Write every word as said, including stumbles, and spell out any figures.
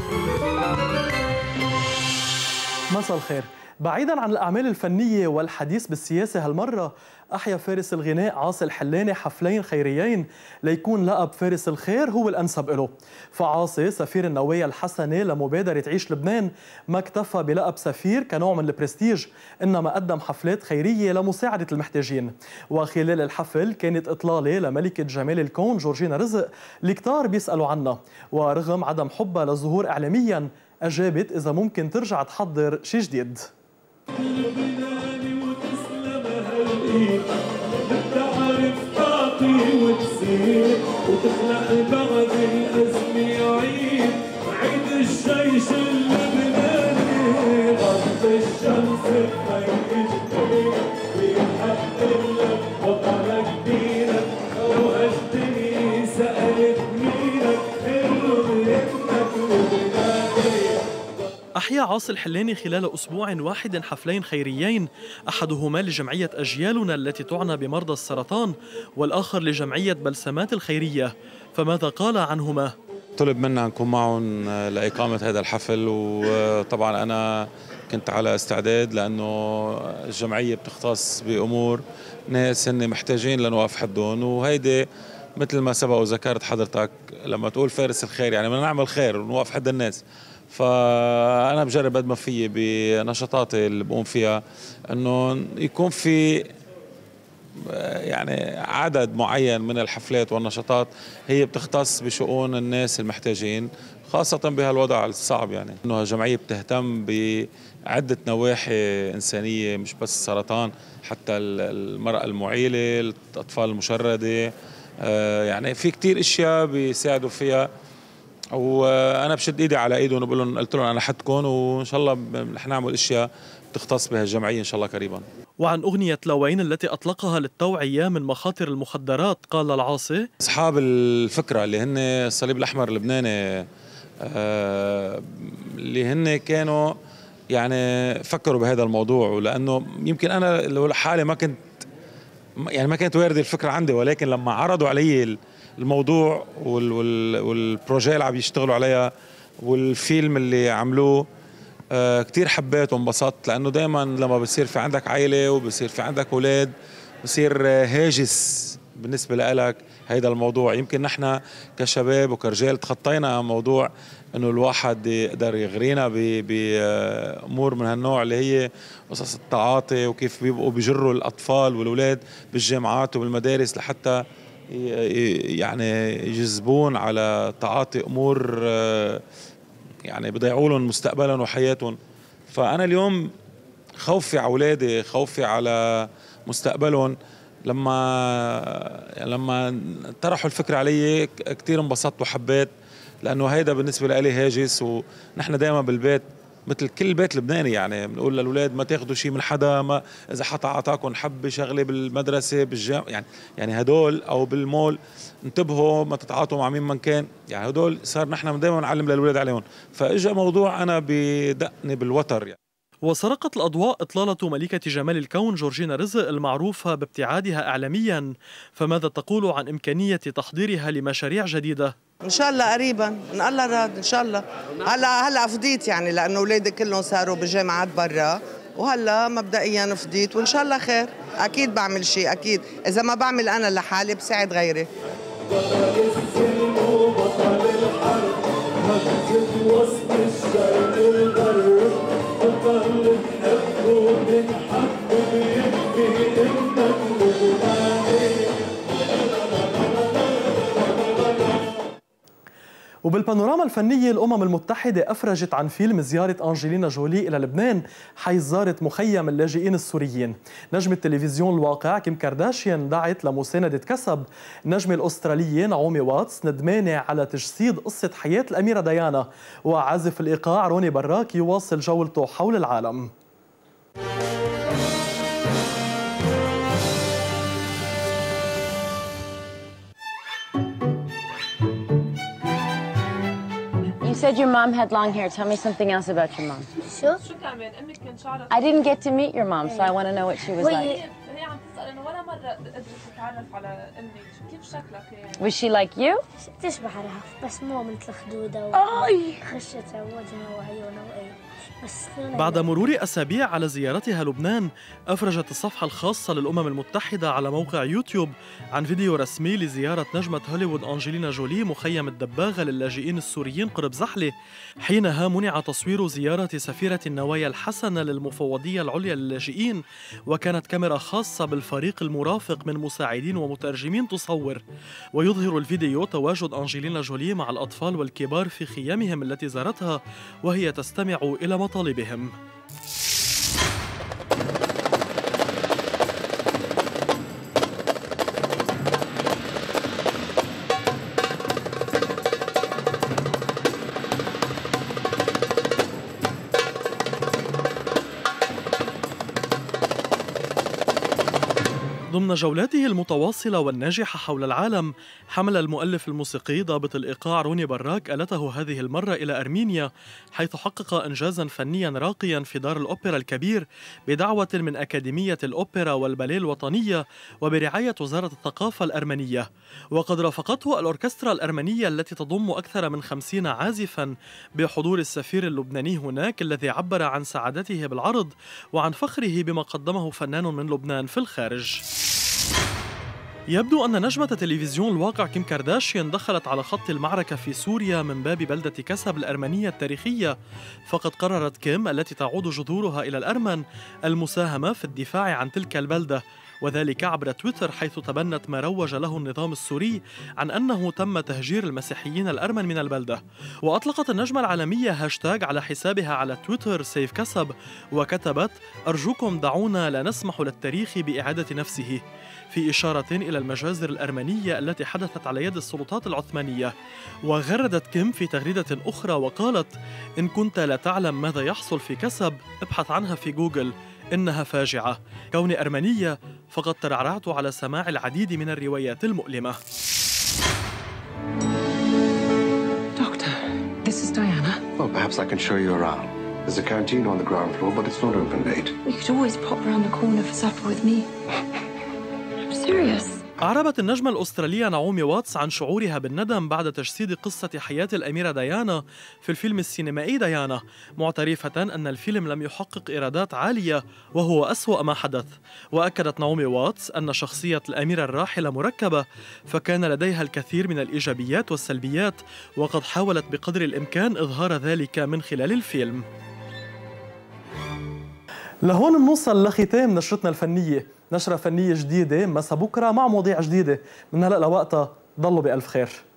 مساء الخير. بعيدا عن الأعمال الفنية والحديث بالسياسة هالمرة، أحيا فارس الغناء عاصي الحلاني حفلين خيريين ليكون لقب فارس الخير هو الأنسب له. فعاصي سفير النوايا الحسنة لمبادرة عيش لبنان ما اكتفى بلقب سفير كنوع من البرستيج، إنما قدم حفلات خيرية لمساعدة المحتاجين. وخلال الحفل كانت إطلالة لملكة جمال الكون جورجينا رزق اللي كتار بيسألوا عنها، ورغم عدم حبها للظهور إعلاميا أجابت إذا ممكن ترجع تحضر شي جديد. بتعرف تعطي وتسير وتخلق بعد الأزمة عيد عيد الجيش اللبناني ضد الشمس بخير ويحقق لك وطنك دينك وهالدنيا سألت مينك حلو بهمك وبلادك. أحيا عاصي الحلاني خلال أسبوع واحد حفلين خيريين، أحدهما لجمعية أجيالنا التي تعنى بمرضى السرطان، والآخر لجمعية بلسمات الخيرية. فماذا قال عنهما؟ طلب منا نكون معهم لإقامة هذا الحفل، وطبعا أنا كنت على استعداد لأنه الجمعية بتختص بأمور ناس هن محتاجين لنوقف حدهم، وهيدي مثل ما سبق وذكرت حضرتك لما تقول فارس الخير يعني بدنا نعمل خير ونوقف حد الناس. فأنا بجرب قد ما فيي بنشاطاتي اللي بقوم فيها إنه يكون في يعني عدد معين من الحفلات والنشاطات هي بتختص بشؤون الناس المحتاجين، خاصة بهالوضع الصعب. يعني إنه الجمعية بتهتم بعدة نواحي إنسانية، مش بس السرطان، حتى المرأة المعيلة، الأطفال المشردة، يعني في كتير إشياء بيساعدوا فيها. وانا بشد ايدي على ايدهم وبقول لهم قلت لهم انا حدكم، وان شاء الله رح نعمل اشياء تختص بها الجمعيه ان شاء الله قريبا. وعن اغنيه لوين التي اطلقها للتوعيه من مخاطر المخدرات قال العاصي: اصحاب الفكره اللي هن الصليب الاحمر اللبناني آه اللي هن كانوا يعني فكروا بهذا الموضوع، ولانه يمكن انا لحالي ما كنت يعني ما كانت وارده الفكره عندي، ولكن لما عرضوا علي الموضوع والبروجي اللي عم يشتغلوا عليها والفيلم اللي عملوه آه كتير حبيت وانبسطت، لأنه دايما لما بصير في عندك عائلة وبصير في عندك أولاد بصير هاجس بالنسبة لك هيدا الموضوع. يمكن نحن كشباب وكرجال تخطينا موضوع انه الواحد يقدر يغرينا بامور من هالنوع اللي هي قصص التعاطي، وكيف بيبقوا بيجروا الاطفال والأولاد بالجامعات وبالمدارس لحتى يعني يجذبون على تعاطي امور يعني بيضيعوا لهم مستقبلهم وحياتهم. فانا اليوم خوفي على اولادي، خوفي على مستقبلهم، لما لما طرحوا الفكره علي كثير انبسطت وحبيت، لانه هيدا بالنسبه لي هاجس. ونحن دائما بالبيت مثل كل بيت لبناني يعني بنقول للاولاد ما تاخذوا شيء من حدا، ما اذا حدا اعطاكم حبه شغله بالمدرسه بالجامعه يعني يعني هدول او بالمول انتبهوا ما تتعاطوا مع مين من كان، يعني هدول صار نحن دائما نعلم للاولاد عليهم. فاجا موضوع انا بدقني بالوتر يعني. وسرقت الأضواء إطلالة ملكة جمال الكون جورجينا رزق المعروفة بابتعادها إعلاميا، فماذا تقول عن إمكانية تحضيرها لمشاريع جديدة؟ ان شاء الله قريبا ان الله راد ان شاء الله. هلا هلا فضيت يعني لانه اولادي كلهم صاروا بجامعات برا، وهلا مبدئيا فضيت وان شاء الله خير. اكيد بعمل شيء، اكيد اذا ما بعمل انا لحالي بساعد غيري. وبالبانوراما الفنية، الأمم المتحدة أفرجت عن فيلم زيارة أنجلينا جولي إلى لبنان، حيث زارت مخيم اللاجئين السوريين. نجمة تلفزيون الواقع كيم كارداشيان دعت لمساندة كسب. النجمة الأسترالية نعومي واتس ندمانة على تجسيد قصة حياة الأميرة ديانا. وعازف الإيقاع روني براك يواصل جولته حول العالم. You said your mom had long hair. Tell me something else about your mom. Sure. I didn't get to meet your mom, so I want to know what she was like. اتعرف على امك، كيف شكلك يعني؟ Was she like you? تشبه لها بس مو مثل خدودة وخشتها ووجهها وعيونها وإيه بس. بعد مرور أسابيع على زيارتها لبنان، أفرجت الصفحة الخاصة للأمم المتحدة على موقع يوتيوب عن فيديو رسمي لزيارة نجمة هوليوود أنجلينا جولي مخيم الدباغة للاجئين السوريين قرب زحلة. حينها منع تصوير زيارة سفيرة النوايا الحسنة للمفوضية العليا للاجئين، وكانت كاميرا خاصة بالفريق المرافق من مساعدين ومترجمين تصور. ويظهر الفيديو تواجد أنجلينا جولي مع الأطفال والكبار في خيامهم التي زارتها وهي تستمع إلى مطالبهم. ضمن جولاته المتواصلة والناجحة حول العالم، حمل المؤلف الموسيقي ضابط الإيقاع روني براك آلته هذه المرة إلى أرمينيا، حيث حقق إنجازاً فنياً راقياً في دار الأوبرا الكبير بدعوة من أكاديمية الأوبرا والباليه الوطنية وبرعاية وزارة الثقافة الأرمنية. وقد رافقته الأوركسترا الأرمنية التي تضم أكثر من خمسين عازفاً بحضور السفير اللبناني هناك، الذي عبر عن سعادته بالعرض وعن فخره بما قدمه فنان من لبنان في الخارج. يبدو أن نجمة تلفزيون الواقع كيم كارداشيان دخلت على خط المعركة في سوريا من باب بلدة كسب الأرمنية التاريخية، فقد قررت كيم التي تعود جذورها إلى الأرمن المساهمة في الدفاع عن تلك البلدة، وذلك عبر تويتر، حيث تبنت ما روج له النظام السوري عن أنه تم تهجير المسيحيين الأرمن من البلدة. وأطلقت النجمة العالمية هاشتاج على حسابها على تويتر سيف كسب، وكتبت: أرجوكم دعونا لا نسمح للتاريخ بإعادة نفسه، في إشارة إلى المجازر الأرمنية التي حدثت على يد السلطات العثمانية. وغردت كيم في تغريدة أخرى وقالت: إن كنت لا تعلم ماذا يحصل في كسب ابحث عنها في جوجل، إنها فاجعة. كوني أرمنية فقد ترعرعت على سماع العديد من الروايات المؤلمة. Doctor, this is Diana. Well, perhaps I can show you around. There's a canteen on the ground floor, but it's not open late. We could always pop around the corner for supper with me. I'm serious. أعربت النجمة الأسترالية نعومي واتس عن شعورها بالندم بعد تجسيد قصة حياة الأميرة ديانا في الفيلم السينمائي ديانا، معترفة أن الفيلم لم يحقق إيرادات عالية وهو أسوأ ما حدث. وأكدت نعومي واتس أن شخصية الأميرة الراحلة مركبة، فكان لديها الكثير من الإيجابيات والسلبيات، وقد حاولت بقدر الإمكان إظهار ذلك من خلال الفيلم. لهون بنوصل لختام نشرتنا الفنية، نشرة فنية جديدة مسا بكرة مع مواضيع جديدة. من هلأ لوقتها ضلوا بألف خير.